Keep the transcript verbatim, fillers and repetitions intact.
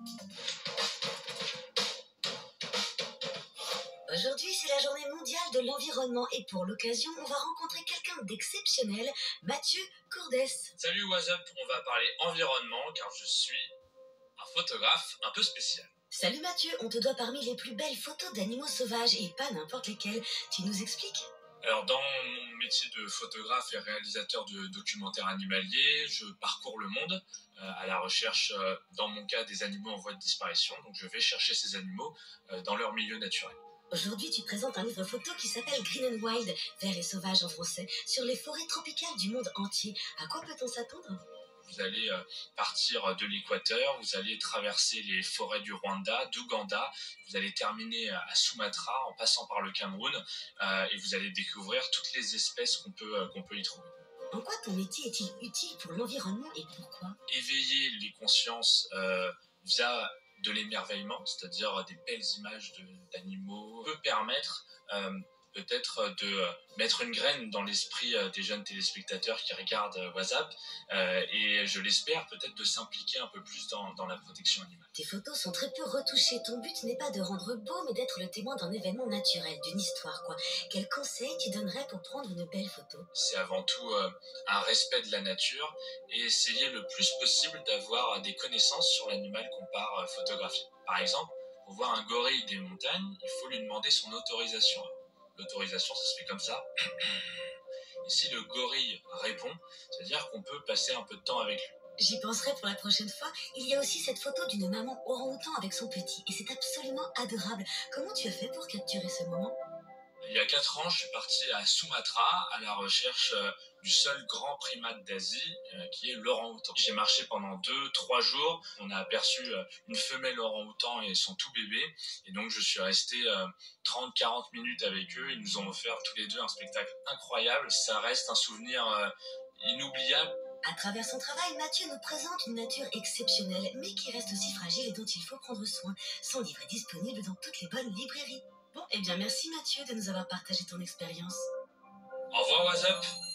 Aujourd'hui, c'est la journée mondiale de l'environnement et pour l'occasion, on va rencontrer quelqu'un d'exceptionnel, Mathieu Courdès. Salut, what's up? On va parler environnement car je suis un photographe un peu spécial. Salut Mathieu, on te doit parmi les plus belles photos d'animaux sauvages et pas n'importe lesquelles. Tu nous expliques? Alors, dans mon métier de photographe et réalisateur de documentaires animaliers, je parcours le monde euh, à la recherche, euh, dans mon cas, des animaux en voie de disparition. Donc, je vais chercher ces animaux euh, dans leur milieu naturel. Aujourd'hui, tu présentes un livre photo qui s'appelle Green and Wild, Vert et sauvage en français, sur les forêts tropicales du monde entier. À quoi peut-on s'attendre? Vous allez euh, partir de l'Équateur, vous allez traverser les forêts du Rwanda, d'Ouganda, vous allez terminer à Sumatra en passant par le Cameroun euh, et vous allez découvrir toutes les espèces qu'on peut, euh, qu'on peut y trouver. En quoi ton métier est-il utile pour l'environnement et pourquoi? Éveiller les consciences euh, via de l'émerveillement, c'est-à-dire des belles images de, d'animaux, peut permettre euh, peut-être de mettre une graine dans l'esprit des jeunes téléspectateurs qui regardent WhatsApp euh, et je l'espère peut-être de s'impliquer un peu plus dans, dans la protection animale. Tes photos sont très peu retouchées. Ton but n'est pas de rendre beau, mais d'être le témoin d'un événement naturel, d'une histoire, quoi. Quel conseil tu donnerais pour prendre une belle photo? C'est avant tout euh, un respect de la nature et essayer le plus possible d'avoir des connaissances sur l'animal qu'on part euh, photographier. Par exemple, pour voir un gorille des montagnes, il faut lui demander son autorisation. L'autorisation, ça se fait comme ça. Et si le gorille répond, c'est-à-dire qu'on peut passer un peu de temps avec lui. J'y penserai pour la prochaine fois. Il y a aussi cette photo d'une maman orang-outan avec son petit. Et c'est absolument adorable. Comment tu as fait pour capturer ce moment? Il y a quatre ans, je suis parti à Sumatra à la recherche euh, du seul grand primate d'Asie euh, qui est l'orang-outan. J'ai marché pendant deux, trois jours. On a aperçu euh, une femelle orang-outan et son tout bébé. Et donc, je suis resté euh, trente, quarante minutes avec eux. Ils nous ont offert tous les deux un spectacle incroyable. Ça reste un souvenir euh, inoubliable. À travers son travail, Mathieu nous présente une nature exceptionnelle, mais qui reste aussi fragile et dont il faut prendre soin. Son livre est disponible dans toutes les bonnes librairies. Bon, eh bien merci Mathieu de nous avoir partagé ton expérience. Au revoir, what's up?